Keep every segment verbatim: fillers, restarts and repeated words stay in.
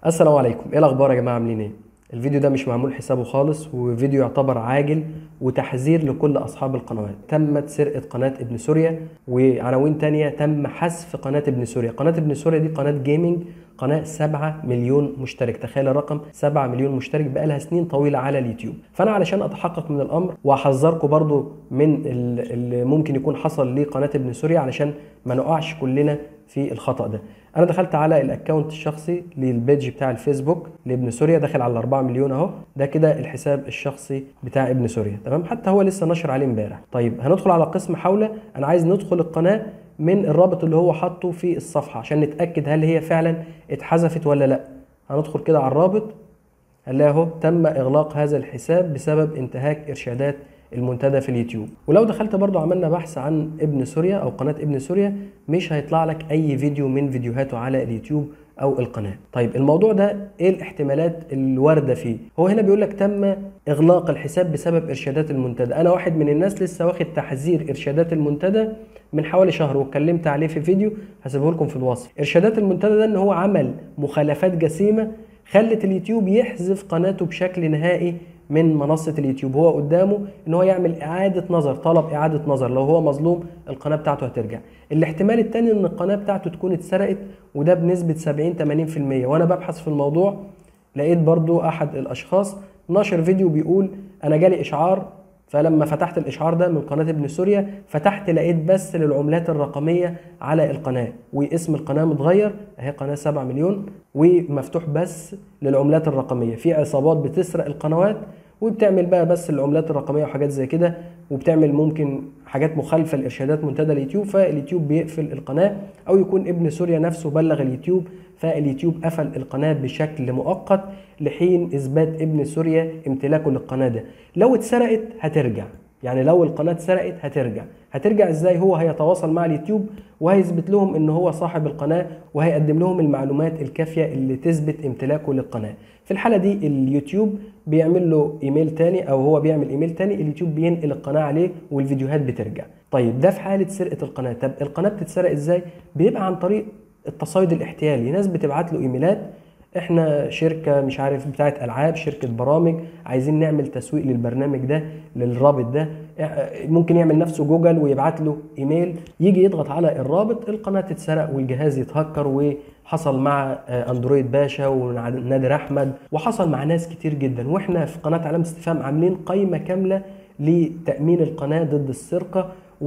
السلام عليكم، ايه الاخبار يا جماعه؟ عاملين ايه؟ الفيديو ده مش معمول حسابه خالص، وفيديو يعتبر عاجل وتحذير لكل اصحاب القنوات. تمت سرقه قناه ابن سوريا، وعناوين تانية تم حذف قناه ابن سوريا. قناه ابن سوريا دي قناه جيمنج، قناه سبعة مليون مشترك. تخيل الرقم، سبعة مليون مشترك، بقالها سنين طويله على اليوتيوب. فانا علشان اتحقق من الامر واحذركم برضو من اللي ممكن يكون حصل لقناه ابن سوريا، علشان ما نقعش كلنا في الخطأ ده، انا دخلت على الاكونت الشخصي للبيج بتاع الفيسبوك لابن سوريا، داخل على أربعة مليون اهو. ده كده الحساب الشخصي بتاع ابن سوريا، تمام؟ حتى هو لسه نشر عليه امبارح. طيب هندخل على قسم حوله. انا عايز ندخل القناه من الرابط اللي هو حاطه في الصفحه عشان نتاكد هل هي فعلا اتحذفت ولا لا. هندخل كده على الرابط، هنلاقي اهو تم اغلاق هذا الحساب بسبب انتهاك ارشادات المنتدى في اليوتيوب. ولو دخلت برضو عملنا بحث عن ابن سوريا او قناه ابن سوريا، مش هيطلع لك اي فيديو من فيديوهاته على اليوتيوب او القناه. طيب الموضوع ده ايه الاحتمالات الوارده فيه؟ هو هنا بيقول لك تم اغلاق الحساب بسبب ارشادات المنتدى. انا واحد من الناس لسه واخد تحذير ارشادات المنتدى من حوالي شهر، واتكلمت عليه في فيديو هسيبه لكم في الوصف. ارشادات المنتدى ده ان هو عمل مخالفات جسيمه خلت اليوتيوب يحذف قناته بشكل نهائي من منصة اليوتيوب. هو قدامه ان هو يعمل اعادة نظر، طلب اعادة نظر. لو هو مظلوم القناة بتاعته هترجع. الاحتمال التاني ان القناة بتاعته تكون اتسرقت، وده بنسبة سبعين ثمانين في المية. وانا ببحث في الموضوع لقيت برضو احد الاشخاص نشر فيديو بيقول انا جالي اشعار، فلما فتحت الاشعار ده من قناه ابن سوريا، فتحت لقيت بس للعملات الرقميه على القناه، واسم القناه متغير اهي، قناه سبعة مليون، ومفتوح بس للعملات الرقميه. في عصابات بتسرق القنوات وبتعمل بقى بس العملات الرقميه وحاجات زي كده، وبتعمل ممكن حاجات مخالفه لارشادات منتدى اليوتيوب، فاليوتيوب بيقفل القناه. او يكون ابن سوريا نفسه بلغ اليوتيوب، فاليوتيوب قفل القناه بشكل مؤقت لحين اثبات ابن سوريا امتلاكه للقناه ده. لو اتسرقت هترجع، يعني لو القناه اتسرقت هترجع. هترجع ازاي؟ هو هيتواصل مع اليوتيوب وهيثبت لهم ان هو صاحب القناه، وهيقدم لهم المعلومات الكافيه اللي تثبت امتلاكه للقناه. في الحاله دي اليوتيوب بيعمل له ايميل تاني، او هو بيعمل ايميل تاني، اليوتيوب بينقل القناه عليه والفيديوهات بترجع. طيب ده في حاله سرقه القناه. طب القناه بتتسرق ازاي؟ بيبقى عن طريق التصيد الاحتيالي. ناس بتبعت له ايميلات، احنا شركه مش عارف بتاعه العاب، شركه برامج، عايزين نعمل تسويق للبرنامج ده، للرابط ده. ممكن يعمل نفسه جوجل ويبعت له ايميل، يجي يضغط على الرابط، القناه تتسرق والجهاز يتهكر. وحصل مع اندرويد باشا ونادر احمد، وحصل مع ناس كتير جدا. واحنا في قناه علامه استفهام عاملين قائمه كامله لتامين القناه ضد السرقه،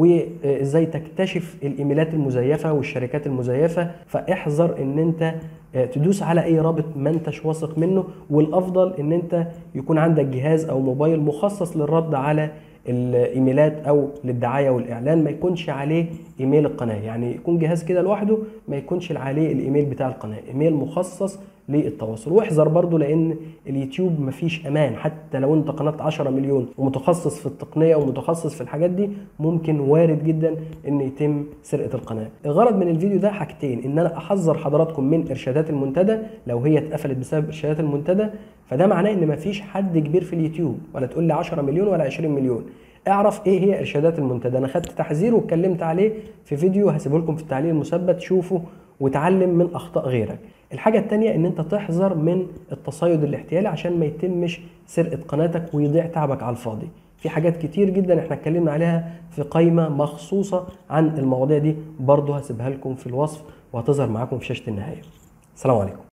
وازاي تكتشف الايميلات المزيفه والشركات المزيفه. فاحذر ان انت تدوس على اي رابط ما انتش واثق منه، والافضل ان انت يكون عندك جهاز او موبايل مخصص للرد على الايميلات او للدعايه والاعلان، ما يكونش عليه ايميل القناه. يعني يكون جهاز كده لوحده ما يكونش عليه الايميل بتاع القناه، ايميل مخصص للتواصل. واحذر برضو لان اليوتيوب مفيش امان. حتى لو انت قناه عشرة مليون ومتخصص في التقنيه ومتخصص في الحاجات دي، ممكن وارد جدا ان يتم سرقه القناه. الغرض من الفيديو ده حاجتين: ان انا احذر حضراتكم من ارشادات المنتدى. لو هي اتقفلت بسبب ارشادات المنتدى، فده معناه ان مفيش حد كبير في اليوتيوب، ولا تقول لي عشرة مليون ولا عشرين مليون. اعرف ايه هي ارشادات المنتدى. انا خدت تحذير واتكلمت عليه في فيديو هسيبه لكم في التعليق المثبت، شوفه وتعلم من اخطاء غيرك. الحاجه الثانيه ان انت تحذر من التصيد الاحتيالي عشان ما يتمش سرقه قناتك ويضيع تعبك على الفاضي. في حاجات كتير جدا احنا اتكلمنا عليها في قائمه مخصوصه عن المواضيع دي، برضه هسيبها لكم في الوصف وهتظهر معاكم في شاشه النهايه. السلام عليكم.